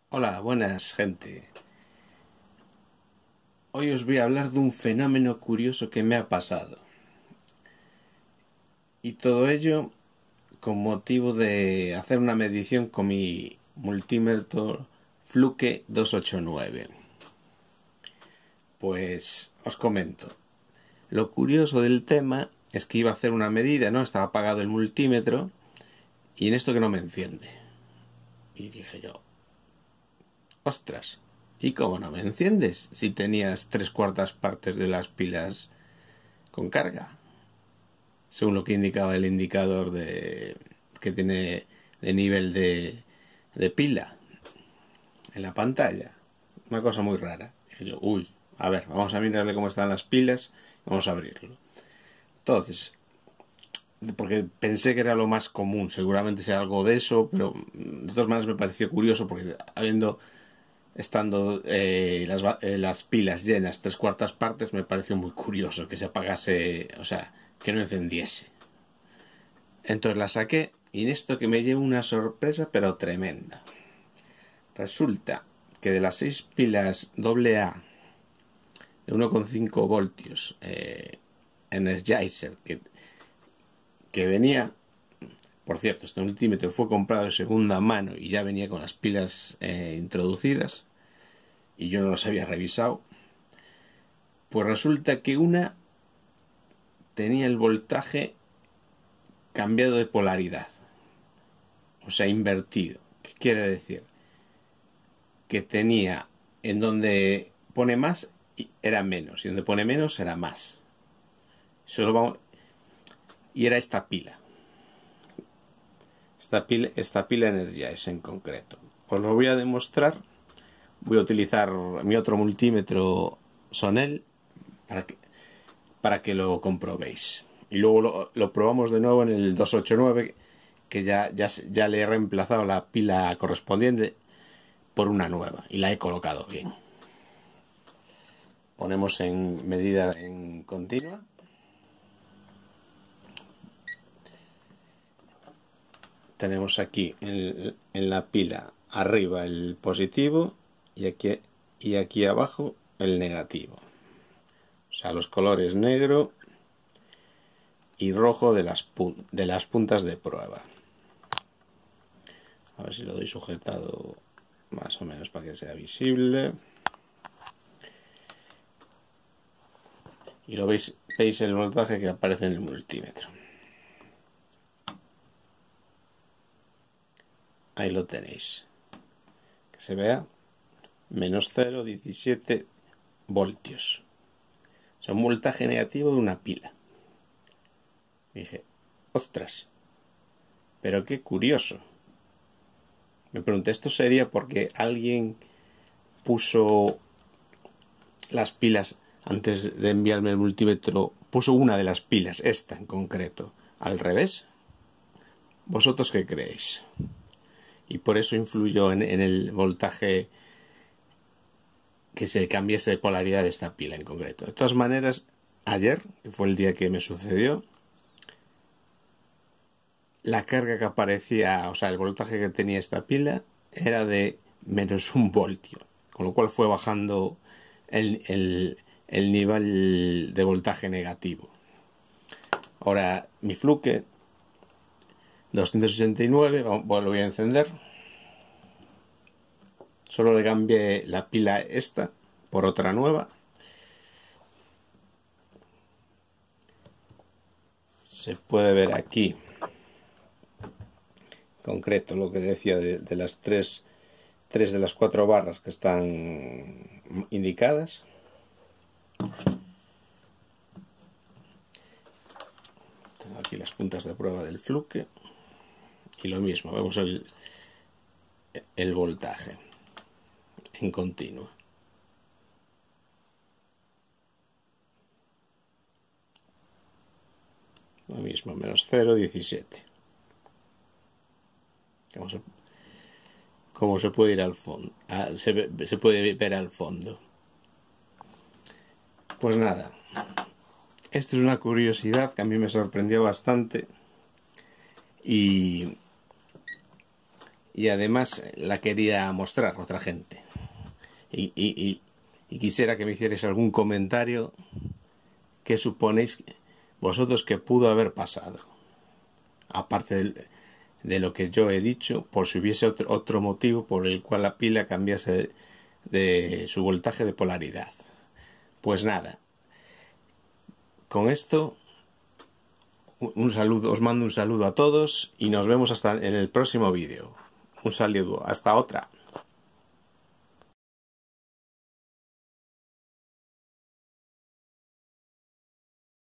Hola, buenas gente. Hoy os voy a hablar de un fenómeno curioso que me ha pasado. Y todo ello con motivo de hacer una medición con mi multímetro Fluke 289. Pues os comento. Lo curioso del tema es que iba a hacer una medida, ¿no? Estaba apagado el multímetro y en esto que no me enciende. Y dije yo, ostras, ¿y cómo no me enciendes si tenías 3/4 de las pilas con carga? Según lo que indicaba el indicador que tiene de nivel de pila en la pantalla. Una cosa muy rara. Dije yo, uy, a ver, vamos a mirarle cómo están las pilas, vamos a abrirlo. Entonces, porque pensé que era lo más común, seguramente sea algo de eso, pero de todas maneras me pareció curioso porque estando las pilas llenas 3/4, me pareció muy curioso que se apagase, o sea, que no encendiese. Entonces la saqué y en esto que me llevo una sorpresa pero tremenda. Resulta que de las 6 pilas AA de 1,5 voltios Energizer que venía, por cierto, este multímetro fue comprado de segunda mano y ya venía con las pilas introducidas y yo no los había revisado. Pues resulta que una tenía el voltaje cambiado de polaridad, o sea, invertido. ¿Qué quiere decir? Que tenía en donde pone más era menos y donde pone menos era más. Y era esta pila Energize en concreto. Os lo voy a demostrar. Voy a utilizar mi otro multímetro Sonel para que lo comprobéis. Y luego lo probamos de nuevo en el 289, que ya le he reemplazado la pila correspondiente por una nueva y la he colocado bien. Ponemos en medida en continua. Tenemos aquí en la pila arriba el positivo y aquí abajo el negativo. O sea, los colores negro y rojo de las puntas de prueba. A ver si lo doy sujetado más o menos para que sea visible. Y lo veis el voltaje que aparece en el multímetro. Ahí lo tenéis. Que se vea. Menos 0,17 voltios. O sea, un voltaje negativo de una pila. Dije, ostras, pero qué curioso. Me pregunté, ¿esto sería porque alguien puso las pilas antes de enviarme el multímetro? Puso una de las pilas, esta en concreto, al revés. ¿Vosotros qué creéis? Y por eso influyó en el voltaje que se cambiase de polaridad de esta pila en concreto. De todas maneras, ayer, que fue el día que me sucedió, la carga que aparecía, o sea, el voltaje que tenía esta pila era de menos 1 voltio, con lo cual fue bajando el nivel de voltaje negativo. Ahora, mi Fluke 269, lo voy a encender. Solo le cambié la pila esta por otra nueva. Se puede ver aquí en concreto lo que decía de las tres de las 4 barras que están indicadas. Tengo aquí las puntas de prueba del Fluke y lo mismo, vemos el voltaje en continuo. Lo mismo, menos 0,17. Como se puede ir al fondo, se puede ver al fondo. Pues nada, esto es una curiosidad que a mí me sorprendió bastante y y además la quería mostrar a otra gente. Y quisiera que me hicierais algún comentario. ¿Qué suponéis vosotros que pudo haber pasado? Aparte de lo que yo he dicho, por si hubiese otro motivo por el cual la pila cambiase de su voltaje de polaridad. Pues nada, con esto un saludo, os mando un saludo a todos y nos vemos hasta en el próximo vídeo. Un saludo, hasta otra.